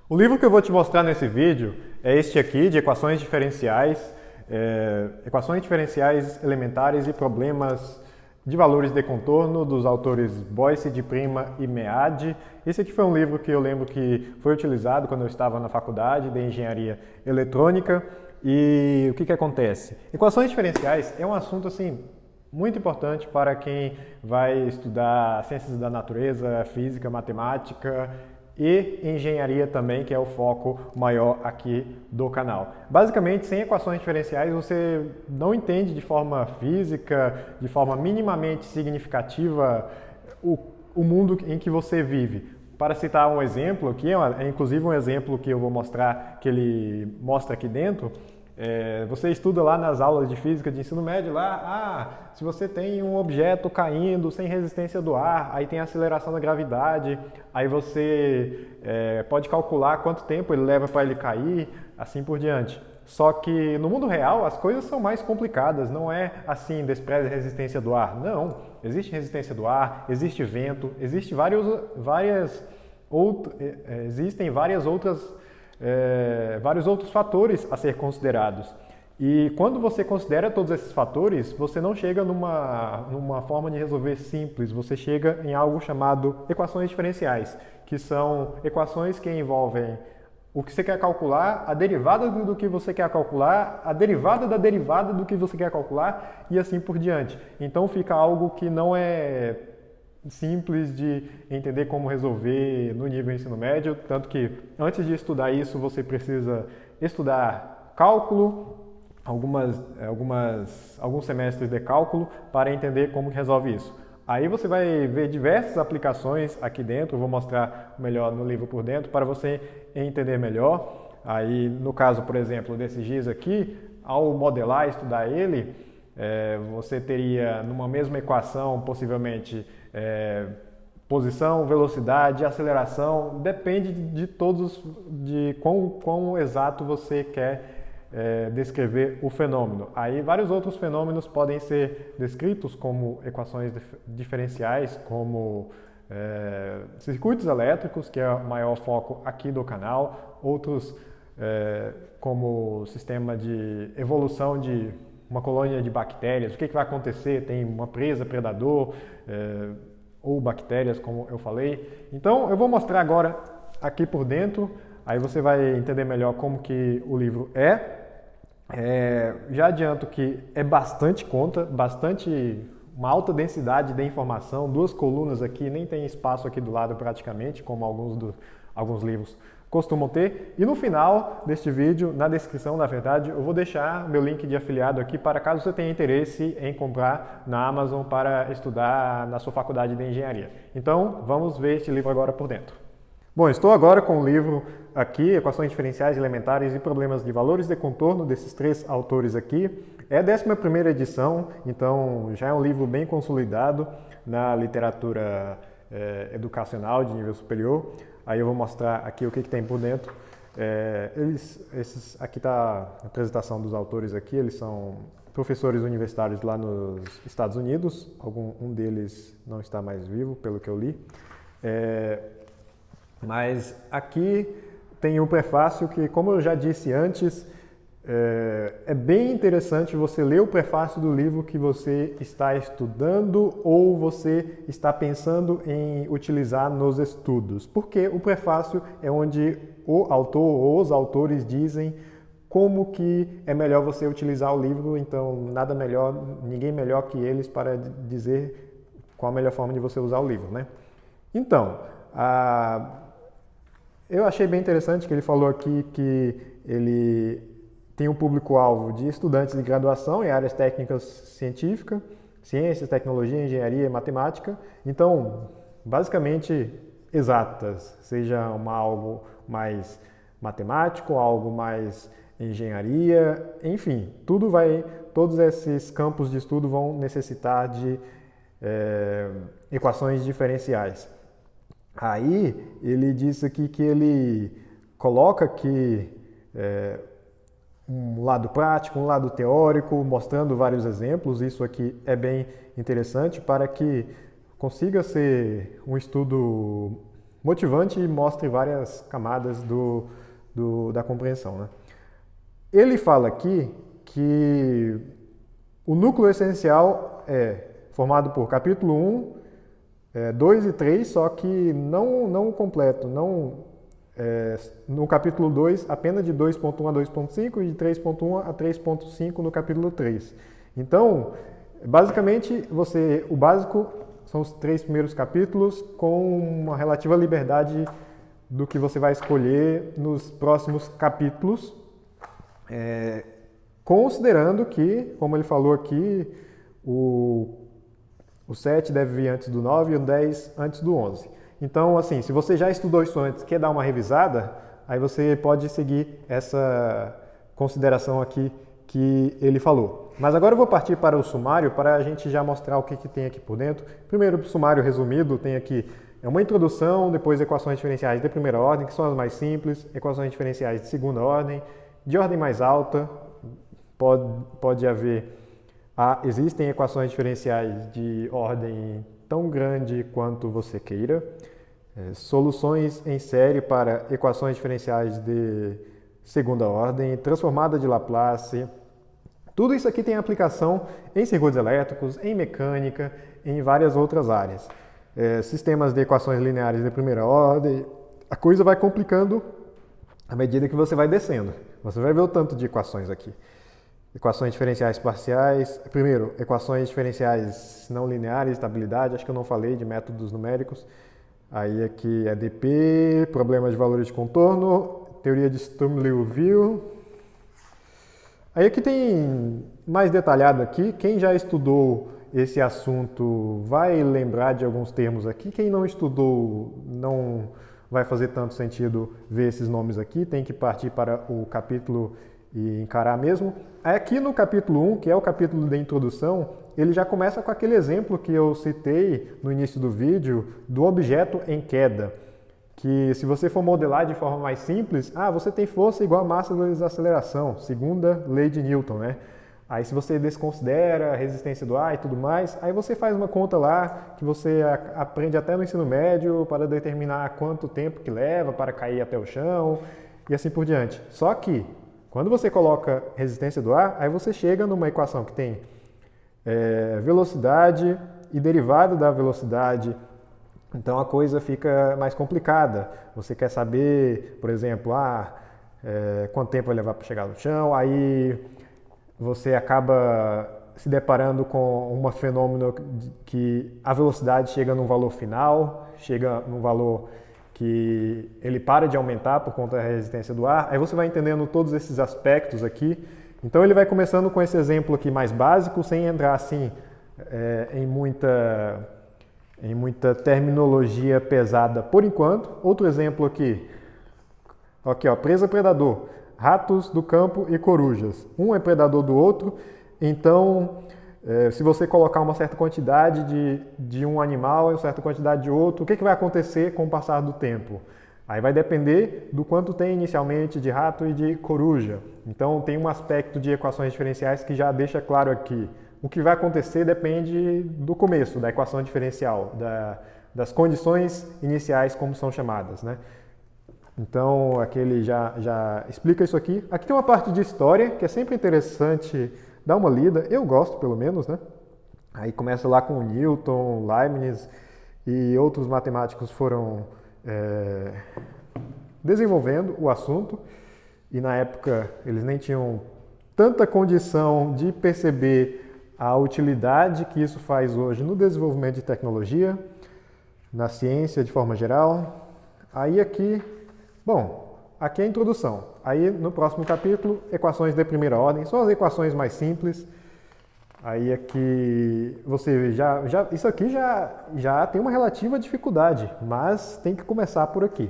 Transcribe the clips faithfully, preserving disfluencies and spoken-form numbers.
O livro que eu vou te mostrar nesse vídeo é este aqui, de equações diferenciais, é, equações diferenciais elementares e problemas de valores de contorno, dos autores Boyce, de Prima e Mead. Esse aqui foi um livro que eu lembro que foi utilizado quando eu estava na faculdade de engenharia eletrônica. E o que que acontece? Equações diferenciais é um assunto assim muito importante para quem vai estudar ciências da natureza, física, matemática e engenharia também, que é o foco maior aqui do canal. Basicamente, sem equações diferenciais, você não entende de forma física, de forma minimamente significativa, o, o mundo em que você vive. Para citar um exemplo aqui, é inclusive um exemplo que eu vou mostrar, que ele mostra aqui dentro. É, você estuda lá nas aulas de física de ensino médio, lá, ah, se você tem um objeto caindo sem resistência do ar, aí tem a aceleração da gravidade, aí você é, pode calcular quanto tempo ele leva para ele cair, assim por diante. Só que no mundo real as coisas são mais complicadas, não é assim, despreze a resistência do ar. Não, existe resistência do ar, existe vento, existe vários, várias out, existem várias outras É, vários outros fatores a ser considerados. E quando você considera todos esses fatores, você não chega numa, numa forma de resolver simples, você chega em algo chamado equações diferenciais, que são equações que envolvem o que você quer calcular, a derivada do que você quer calcular, a derivada da derivada do que você quer calcular e assim por diante. Então fica algo que não é simples de entender como resolver no nível ensino médio, tanto que antes de estudar isso você precisa estudar cálculo, algumas, algumas, alguns semestres de cálculo para entender como resolve isso. Aí você vai ver diversas aplicações aqui dentro, vou mostrar melhor no livro por dentro para você entender melhor. Aí no caso, por exemplo, desse giz aqui, ao modelar, estudar ele, é, você teria numa mesma equação possivelmente É, posição, velocidade, aceleração, depende de todos, de quão, quão exato você quer é, descrever o fenômeno. Aí vários outros fenômenos podem ser descritos como equações diferenciais, como é, circuitos elétricos, que é o maior foco aqui do canal, outros é, como sistema de evolução de uma colônia de bactérias, o que, que vai acontecer, tem uma presa, predador, é, ou bactérias, como eu falei. Então, eu vou mostrar agora aqui por dentro, aí você vai entender melhor como que o livro é. é já adianto que é bastante conta, bastante, uma alta densidade de informação, duas colunas aqui, nem tem espaço aqui do lado praticamente, como alguns, do, alguns livros costumam ter. E no final deste vídeo, na descrição, na verdade, eu vou deixar meu link de afiliado aqui para caso você tenha interesse em comprar na Amazon para estudar na sua faculdade de engenharia. Então, vamos ver este livro agora por dentro. Bom, estou agora com o livro aqui, Equações Diferenciais Elementares e Problemas de Valores de Contorno, desses três autores aqui. É a décima primeira edição, então já é um livro bem consolidado na literatura é, educacional de nível superior. Aí eu vou mostrar aqui o que, que tem por dentro. É, eles, esses, aqui está a apresentação dos autores aqui, eles são professores universitários lá nos Estados Unidos, algum, um deles não está mais vivo, pelo que eu li. É, mas aqui tem um prefácio que, como eu já disse antes, É, é bem interessante você ler o prefácio do livro que você está estudando ou você está pensando em utilizar nos estudos, porque o prefácio é onde o autor ou os autores dizem como que é melhor você utilizar o livro, então nada melhor, ninguém melhor que eles para dizer qual a melhor forma de você usar o livro, né? Então, a, eu achei bem interessante que ele falou aqui que ele tem um público-alvo de estudantes de graduação em áreas técnicas científicas, ciências, tecnologia, engenharia e matemática. Então, basicamente exatas, seja uma, algo mais matemático, algo mais engenharia, enfim, tudo vai, todos esses campos de estudo vão necessitar de é, equações diferenciais. Aí, ele disse aqui que ele coloca que é, um lado prático, um lado teórico, mostrando vários exemplos. Isso aqui é bem interessante para que consiga ser um estudo motivante e mostre várias camadas do, do, da compreensão, né? Ele fala aqui que o núcleo essencial é formado por capítulo um, é, dois e três, só que não, não completo, não, é, no capítulo dois apenas de dois ponto um a dois ponto cinco e de três ponto um a três ponto cinco no capítulo três. Então, basicamente, você, o básico são os três primeiros capítulos com uma relativa liberdade do que você vai escolher nos próximos capítulos, é, considerando que, como ele falou aqui, o, o sete deve vir antes do nove e o dez antes do onze. Então, assim, se você já estudou isso antes e quer dar uma revisada, aí você pode seguir essa consideração aqui que ele falou. Mas agora eu vou partir para o sumário para a gente já mostrar o que, que tem aqui por dentro. Primeiro, o sumário resumido tem aqui é uma introdução, depois equações diferenciais de primeira ordem, que são as mais simples, equações diferenciais de segunda ordem, de ordem mais alta, pode, pode haver, ah, existem equações diferenciais de ordem tão grande quanto você queira, é, soluções em série para equações diferenciais de segunda ordem, transformada de Laplace. Tudo isso aqui tem aplicação em circuitos elétricos, em mecânica, em várias outras áreas. É, sistemas de equações lineares de primeira ordem, a coisa vai complicando à medida que você vai descendo. Você vai ver o tanto de equações aqui. Equações diferenciais parciais, primeiro, equações diferenciais não lineares, estabilidade, acho que eu não falei de métodos numéricos. Aí aqui é D P, problemas de valores de contorno, teoria de Sturm-Liouville. Aí aqui tem mais detalhado aqui, quem já estudou esse assunto vai lembrar de alguns termos aqui, quem não estudou não vai fazer tanto sentido ver esses nomes aqui, tem que partir para o capítulo e encarar mesmo. Aqui no capítulo um, que é o capítulo da introdução, ele já começa com aquele exemplo que eu citei no início do vídeo, do objeto em queda. Que se você for modelar de forma mais simples, ah, você tem força igual a massa vezes aceleração, segunda lei de Newton, né? Aí se você desconsidera a resistência do ar e tudo mais, aí você faz uma conta lá que você aprende até no ensino médio para determinar quanto tempo que leva para cair até o chão e assim por diante. Só que quando você coloca resistência do ar, aí você chega numa equação que tem é, velocidade e derivada da velocidade. Então a coisa fica mais complicada. Você quer saber, por exemplo, ah, é, quanto tempo vai levar para chegar no chão, aí você acaba se deparando com um fenômeno que a velocidade chega num valor final, chega num valor que ele para de aumentar por conta da resistência do ar. Aí você vai entendendo todos esses aspectos aqui. Então ele vai começando com esse exemplo aqui mais básico, sem entrar assim é, em muita... em muita terminologia pesada por enquanto. Outro exemplo aqui, aqui ó, presa predador, ratos do campo e corujas. Um é predador do outro, então é, se você colocar uma certa quantidade de, de um animal e uma certa quantidade de outro, o que, que vai acontecer com o passar do tempo? Aí vai depender do quanto tem inicialmente de rato e de coruja. Então tem um aspecto de equações diferenciais que já deixa claro aqui. O que vai acontecer depende do começo da equação diferencial, da, das condições iniciais, como são chamadas, né? Então, aqui ele já, já explica isso aqui. Aqui tem uma parte de história, que é sempre interessante dar uma lida. Eu gosto, pelo menos, né? Aí começa lá com Newton, Leibniz e outros matemáticos foram é, desenvolvendo o assunto. E na época eles nem tinham tanta condição de perceber a utilidade que isso faz hoje no desenvolvimento de tecnologia, na ciência de forma geral. Aí aqui, bom, aqui é a introdução. Aí no próximo capítulo, equações de primeira ordem, são as equações mais simples. Aí aqui você já, já isso aqui já, já tem uma relativa dificuldade, mas tem que começar por aqui.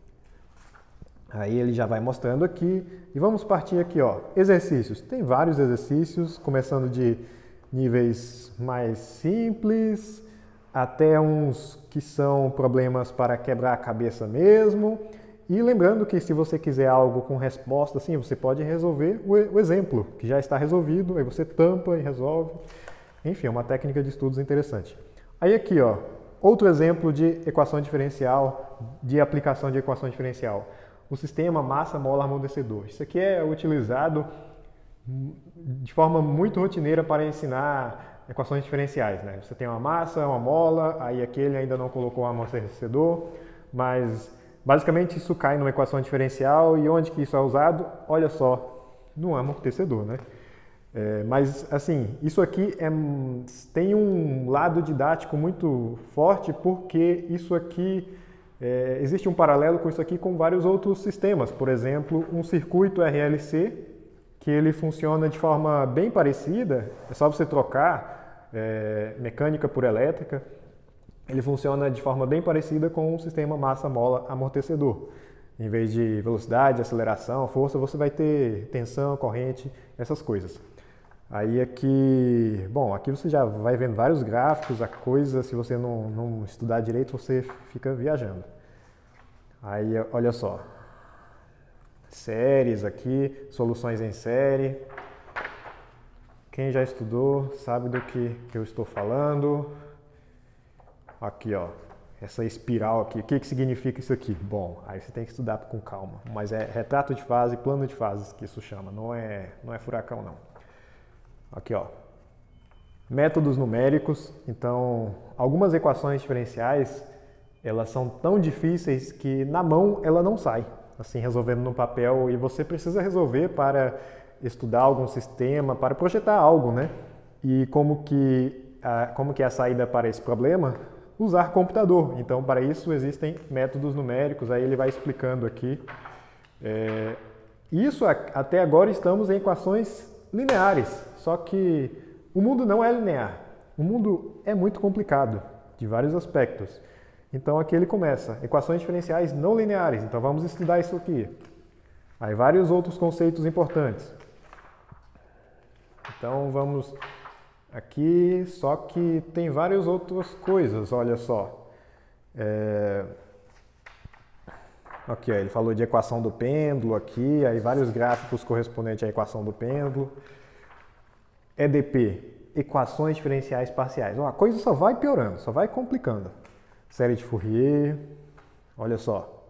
Aí ele já vai mostrando aqui e vamos partir aqui, ó, exercícios. Tem vários exercícios, começando de níveis mais simples até uns que são problemas para quebrar a cabeça mesmo. E lembrando que se você quiser algo com resposta, assim, você pode resolver o exemplo, que já está resolvido, aí você tampa e resolve. Enfim, é uma técnica de estudos interessante. Aí aqui, ó, outro exemplo de equação diferencial, de aplicação de equação diferencial. O sistema massa-mola-amortecedor. Isso aqui é utilizado de forma muito rotineira para ensinar equações diferenciais, né? Você tem uma massa, uma mola, aí aquele ainda não colocou um amortecedor, mas basicamente isso cai numa equação diferencial. E onde que isso é usado? Olha só, no amortecedor, né? É, mas assim, isso aqui é, tem um lado didático muito forte, porque isso aqui, é, existe um paralelo com isso aqui com vários outros sistemas. Por exemplo, um circuito R L C, que ele funciona de forma bem parecida, é só você trocar é, mecânica por elétrica, ele funciona de forma bem parecida com o sistema massa-mola-amortecedor. Em vez de velocidade, aceleração, força, você vai ter tensão, corrente, essas coisas. Aí aqui, bom, aqui você já vai vendo vários gráficos, a coisa, se você não, não estudar direito, você fica viajando. Aí, olha só, séries aqui, soluções em série. Quem já estudou sabe do que, que eu estou falando. Aqui, ó, essa espiral aqui, o que, que significa isso aqui? Bom, aí você tem que estudar com calma, mas é retrato de fase, plano de fases que isso chama, não é, não é furacão não. Aqui, ó, métodos numéricos. Então, algumas equações diferenciais, elas são tão difíceis que na mão ela não sai, assim, resolvendo no papel, e você precisa resolver para estudar algum sistema, para projetar algo, né? E como que, a, como que é a saída para esse problema? Usar computador. Então, para isso existem métodos numéricos, aí ele vai explicando aqui. É, isso, até agora, estamos em equações lineares, só que o mundo não é linear. O mundo é muito complicado, de vários aspectos. Então aqui ele começa, equações diferenciais não lineares. Então vamos estudar isso aqui. Aí vários outros conceitos importantes. Então vamos aqui, só que tem várias outras coisas, olha só. É... Aqui, ó, ele falou de equação do pêndulo aqui, aí vários gráficos correspondentes à equação do pêndulo. E D P, equações diferenciais parciais. Ó, a coisa só vai piorando, só vai complicando. Série de Fourier, olha só.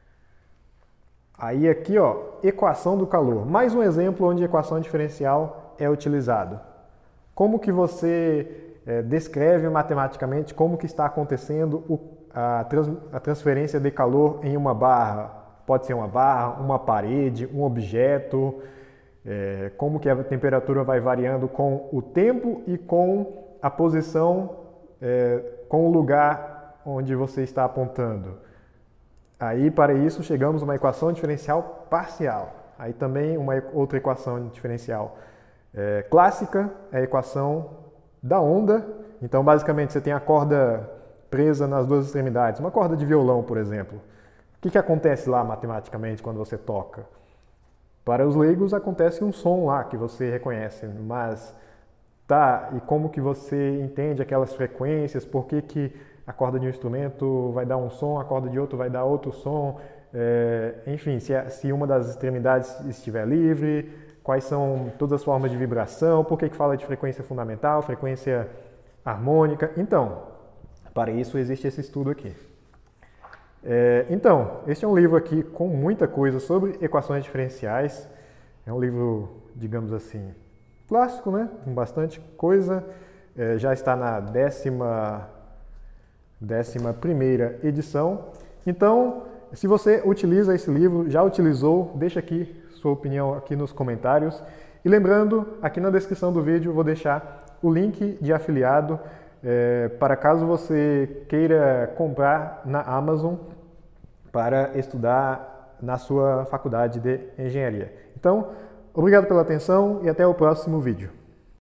Aí aqui, ó, equação do calor. Mais um exemplo onde equação diferencial é utilizado. Como que você é, descreve matematicamente como que está acontecendo o A, trans, a transferência de calor em uma barra? Pode ser uma barra, uma parede, um objeto, é, como que a temperatura vai variando com o tempo e com a posição, é, com o lugar onde você está apontando. Aí, para isso, chegamos a uma equação diferencial parcial. Aí também uma outra equação diferencial é, clássica, é a equação da onda. Então, basicamente, você tem a corda presa nas duas extremidades, uma corda de violão, por exemplo. O que, que acontece lá matematicamente quando você toca? Para os leigos acontece um som lá que você reconhece, mas tá, e como que você entende aquelas frequências? Por que, que a corda de um instrumento vai dar um som, a corda de outro vai dar outro som? É, enfim, se, se uma das extremidades estiver livre, quais são todas as formas de vibração? Por que, que fala de frequência fundamental, frequência harmônica? Então, para isso existe esse estudo aqui. É, então, este é um livro aqui com muita coisa sobre equações diferenciais. É um livro, digamos assim, clássico, né? Com bastante coisa. É, já está na décima, décima primeira edição. Então, se você utiliza esse livro, já utilizou, deixa aqui sua opinião aqui nos comentários. E lembrando, aqui na descrição do vídeo eu vou deixar o link de afiliado, É, para caso você queira comprar na Amazon para estudar na sua faculdade de engenharia. Então, obrigado pela atenção e até o próximo vídeo.